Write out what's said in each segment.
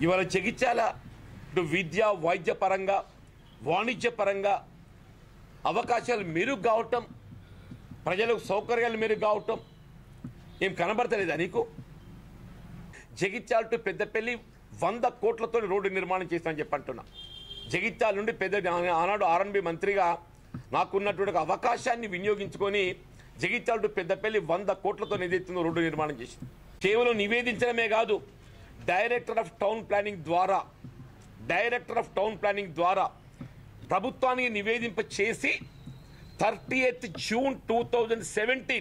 ఇవాళ జగిత్యాల ఇటు విద్య వైద్య పరంగా వాణిజ్య పరంగా అవకాశాలు మెరుగు కావటం, ప్రజలకు సౌకర్యాలు మెరుగు కావటం ఏం కనబడతలేదా నీకు? జగిత్యాల టు పెద్దపల్లి 100 కోట్లతో రోడ్డు నిర్మాణం చేస్తానని చెప్పి అంటున్నా. జగిత్యాల నుండి ఆనాడు ఆర్ఎన్బి మంత్రిగా నాకున్నటువంటి అవకాశాన్ని వినియోగించుకొని జగిత్యాల టు పెద్దపల్లి 100 కోట్లతో ఏదైతుందో రోడ్డు నిర్మాణం చేసింది. కేవలం నివేదించడమే కాదు, డైరెక్టర్ ఆఫ్ టౌన్ ప్లానింగ్ ద్వారా ప్రభుత్వానికి నివేదింప చేసి 30th జూన్ 2017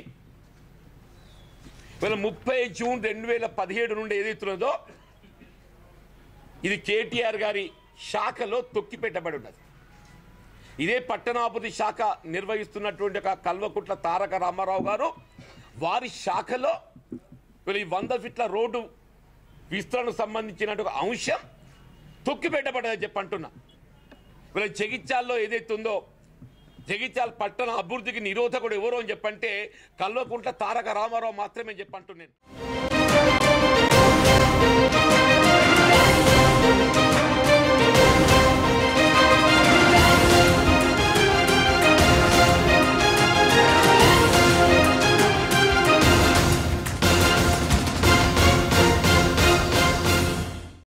30 జూన్ 2017 నుండి ఏదైతున్నదో ఇది కేటీఆర్ గారి శాఖలో తొక్కిపెట్టబడి ఉన్నది. ఇదే పట్టణాభివృద్ధి శాఖ నిర్వహిస్తున్నటువంటి ఒక కల్వకుట్ల తారక రామారావు గారు వారి శాఖలో ఈ 100 ఫీట్ల రోడ్డు విస్తరణకు సంబంధించినటువంటి ఒక అంశం తొక్కిపెట్టబడదని చెప్పి అంటున్నా. జగిత్యాల్లో ఏదైతే ఉందో జగిత్యాల పట్టణ అభివృద్ధికి నిరోధకుడు ఎవరు అని చెప్పంటే కల్వకుంట్ల తారక రామారావు మాత్రమే చెప్పంటున్నాను.